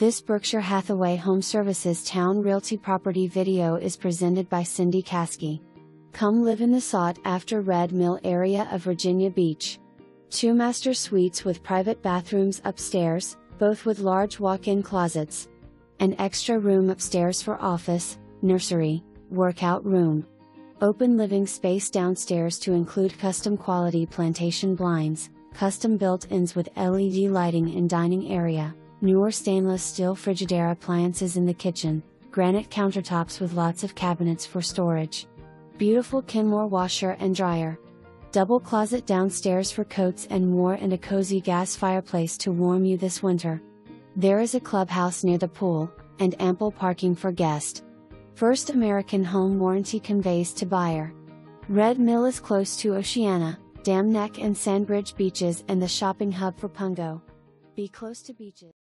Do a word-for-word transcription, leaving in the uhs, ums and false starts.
This Berkshire Hathaway Home Services Town Realty property video is presented by Cindy Caskey. Come live in the sought-after Red Mill area of Virginia Beach. Two master suites with private bathrooms upstairs, both with large walk-in closets. An extra room upstairs for office, nursery, workout room. Open living space downstairs to include custom quality plantation blinds, custom built-ins with L E D lighting in dining area, newer stainless steel Frigidaire appliances in the kitchen, granite countertops with lots of cabinets for storage. Beautiful Kenmore washer and dryer. Double closet downstairs for coats and more, and a cozy gas fireplace to warm you this winter. There is a clubhouse near the pool, and ample parking for guests. First American Home Warranty conveys to buyer. Red Mill is close to Oceana, Dam Neck and Sandbridge beaches and the shopping hub for Pungo. Be close to beaches.